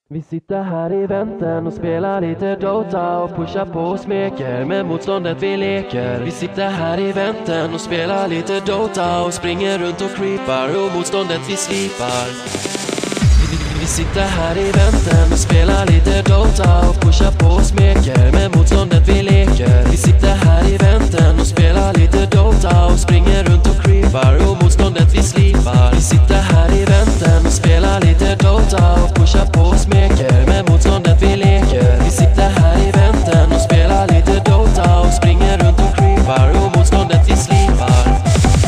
Vi sitter här i väntan och spelar lite Dota och pushar på och smeker med motståndet vi leker. Vi sitter här i väntan och spelar lite Dota och springer runt och creepar och motståndet vi slipar. Vi sitter här i väntan och spelar lite Dota och pushar på och smeker med motståndet vi leker. Vi sitter här i väntan och spelar lite Dota och springer runt och creepar och motståndet vi slipar. Vi sitter här i väntan och spelar lite Dota och pushar på och smeker med motståndet vi leker. Vi sitter här i väntan och spelar lite Dota och springer runt och creepar och motståndet vi slipar.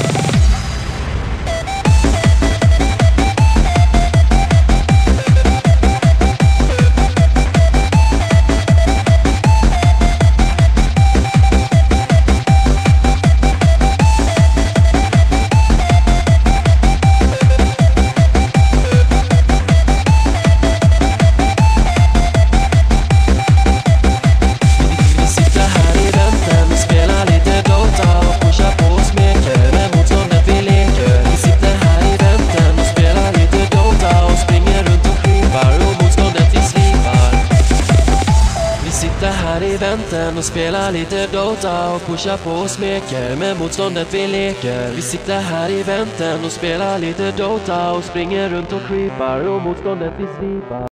Här i väntan och spelar lite Dota och pushar på och smeker med motståndet vi leker. Vi sitter här i väntan och spelar lite Dota och springer runt och creepar och motståndet vi slipar.